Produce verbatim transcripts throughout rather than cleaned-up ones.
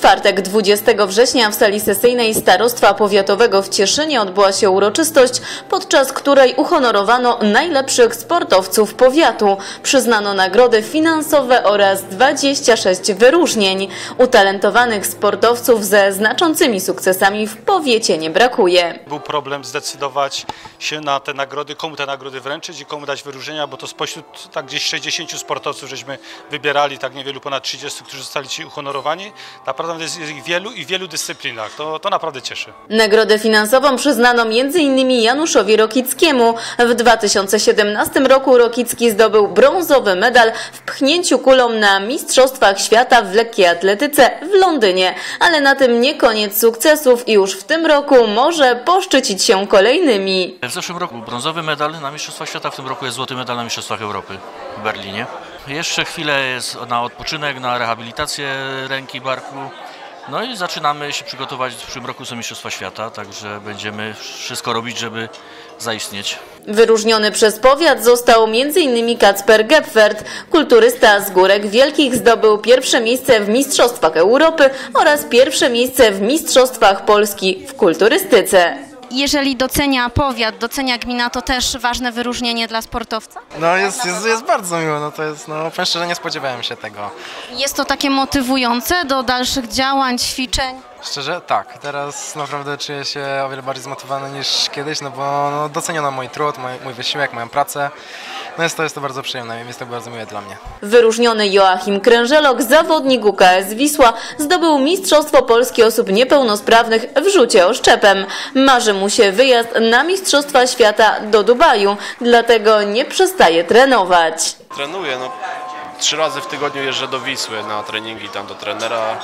czwartek, dwudziestego września w sali sesyjnej Starostwa Powiatowego w Cieszynie odbyła się uroczystość, podczas której uhonorowano najlepszych sportowców powiatu. Przyznano nagrody finansowe oraz dwadzieścia sześć wyróżnień. Utalentowanych sportowców ze znaczącymi sukcesami w powiecie nie brakuje. Był problem zdecydować się na te nagrody, komu te nagrody wręczyć i komu dać wyróżnienia, bo to spośród tak gdzieś sześćdziesięciu sportowców żeśmy wybierali, tak niewielu, ponad trzydziestu, którzy zostali ci uhonorowani. Naprawdę jest ich wielu i w wielu dyscyplinach. To, to naprawdę cieszy. Nagrodę finansową przyznano między innymi Januszowi Rokickiemu. W dwa tysiące siedemnastym roku Rokicki zdobył brązowy medal w pchnięciu kulą na Mistrzostwach Świata w lekkiej atletyce w Londynie. Ale na tym nie koniec sukcesów i już w tym roku może poszczycić się kolejnymi. W zeszłym roku brązowy medal na Mistrzostwach Świata, w tym roku jest złoty medal na Mistrzostwach Europy w Berlinie. Jeszcze chwilę jest na odpoczynek, na rehabilitację ręki, barku. No i zaczynamy się przygotować, w przyszłym roku są Mistrzostwa Świata, także będziemy wszystko robić, żeby zaistnieć. Wyróżniony przez powiat został między innymi Kacper Gepfert. Kulturysta z Górek Wielkich zdobył pierwsze miejsce w Mistrzostwach Europy oraz pierwsze miejsce w Mistrzostwach Polski w kulturystyce. Jeżeli docenia powiat, docenia gmina, to też ważne wyróżnienie dla sportowca? No jest, jest, jest bardzo miło, no to jest, no powiem szczerze, nie spodziewałem się tego. Jest to takie motywujące do dalszych działań, ćwiczeń? Szczerze tak, teraz naprawdę czuję się o wiele bardziej zmotywowany niż kiedyś, no bo no, doceniono mój trud, mój, mój wysiłek, moją pracę. No jest to, jest to bardzo przyjemne, jest to bardzo miłe dla mnie. Wyróżniony Joachim Krężelok, zawodnik U K S Wisła, zdobył Mistrzostwo Polski Osób Niepełnosprawnych w rzucie oszczepem. Marzy mu się wyjazd na Mistrzostwa Świata do Dubaju, dlatego nie przestaje trenować. Trenuję, no trzy razy w tygodniu jeżdżę do Wisły na treningi tam do trenera.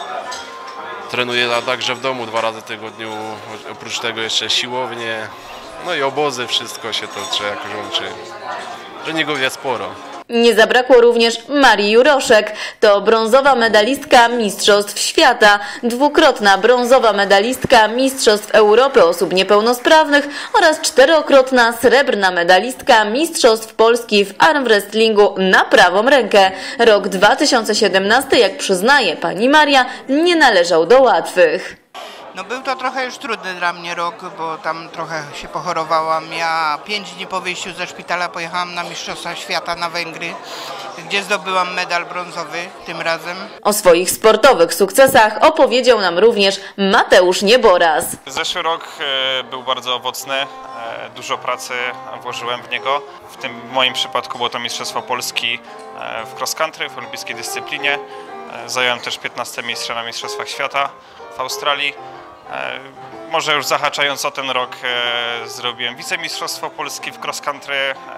Trenuję także w domu dwa razy w tygodniu, oprócz tego jeszcze siłownie, no i obozy, wszystko się to trzeba jakoś łączy. Treningów jest sporo. Nie zabrakło również Marii Juroszek. To brązowa medalistka Mistrzostw Świata, dwukrotna brązowa medalistka Mistrzostw Europy Osób Niepełnosprawnych oraz czterokrotna srebrna medalistka Mistrzostw Polski w armwrestlingu na prawą rękę. Rok dwa tysiące siedemnasty, jak przyznaje pani Maria, nie należał do łatwych. No był to trochę już trudny dla mnie rok, bo tam trochę się pochorowałam. Ja pięć dni po wyjściu ze szpitala pojechałam na Mistrzostwa Świata na Węgry, gdzie zdobyłam medal brązowy tym razem. O swoich sportowych sukcesach opowiedział nam również Mateusz Nieboraz. Zeszły rok był bardzo owocny, dużo pracy włożyłem w niego. W tym w moim przypadku było to Mistrzostwo Polski w cross country, w olimpijskiej dyscyplinie. Zająłem też piętnaste miejsce na Mistrzostwach Świata w Australii. Może już zahaczając o ten rok, zrobiłem wicemistrzostwo Polski w cross country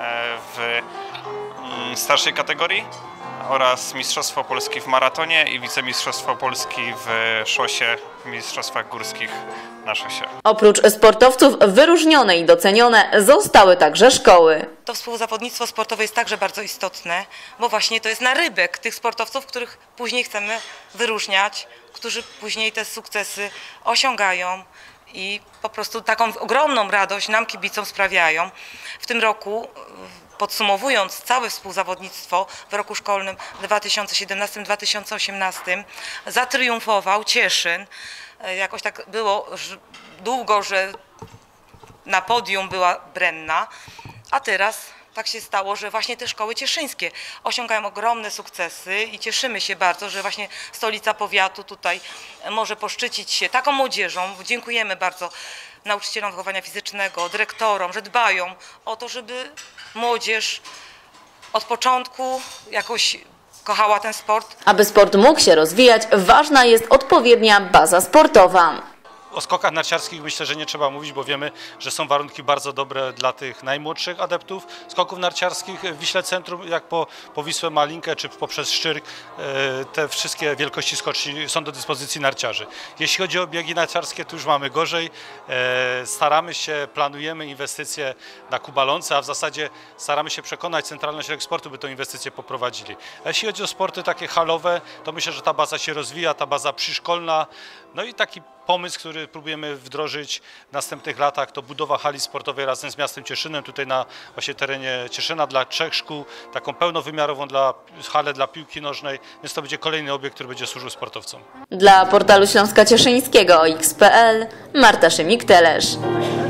w starszej kategorii oraz mistrzostwo Polski w maratonie i wicemistrzostwo Polski w szosie, w mistrzostwach górskich na szosie. Oprócz sportowców wyróżnione i docenione zostały także szkoły. To współzawodnictwo sportowe jest także bardzo istotne, bo właśnie to jest narybek tych sportowców, których później chcemy wyróżniać, którzy później te sukcesy osiągają i po prostu taką ogromną radość nam kibicom sprawiają. W tym roku, podsumowując całe współzawodnictwo w roku szkolnym dwa tysiące siedemnastym dwa tysiące osiemnastym, zatriumfował Cieszyn. Jakoś tak było długo, że na podium była Brenna, a teraz tak się stało, że właśnie te szkoły cieszyńskie osiągają ogromne sukcesy i cieszymy się bardzo, że właśnie stolica powiatu tutaj może poszczycić się taką młodzieżą. Dziękujemy bardzo nauczycielom wychowania fizycznego, dyrektorom, że dbają o to, żeby młodzież od początku jakoś kochała ten sport. Aby sport mógł się rozwijać, ważna jest odpowiednia baza sportowa. O skokach narciarskich myślę, że nie trzeba mówić, bo wiemy, że są warunki bardzo dobre dla tych najmłodszych adeptów skoków narciarskich. W Wiśle Centrum, jak po, po Wisłę Malinkę czy poprzez Szczyrk, te wszystkie wielkości skoczni są do dyspozycji narciarzy. Jeśli chodzi o biegi narciarskie, to już mamy gorzej. Staramy się, planujemy inwestycje na Kubalonce, a w zasadzie staramy się przekonać Centralny Ośrodek Sportu, by tę inwestycję poprowadzili. A jeśli chodzi o sporty takie halowe, to myślę, że ta baza się rozwija, ta baza przyszkolna, no i taki pomysł, który który próbujemy wdrożyć w następnych latach, to budowa hali sportowej razem z miastem Cieszynem, tutaj na właśnie terenie Cieszyna dla trzech szkół, taką pełnowymiarową dla, halę dla piłki nożnej, więc to będzie kolejny obiekt, który będzie służył sportowcom. Dla portalu Śląska Cieszyńskiego X kropka p l Marta Szymik-Telesz.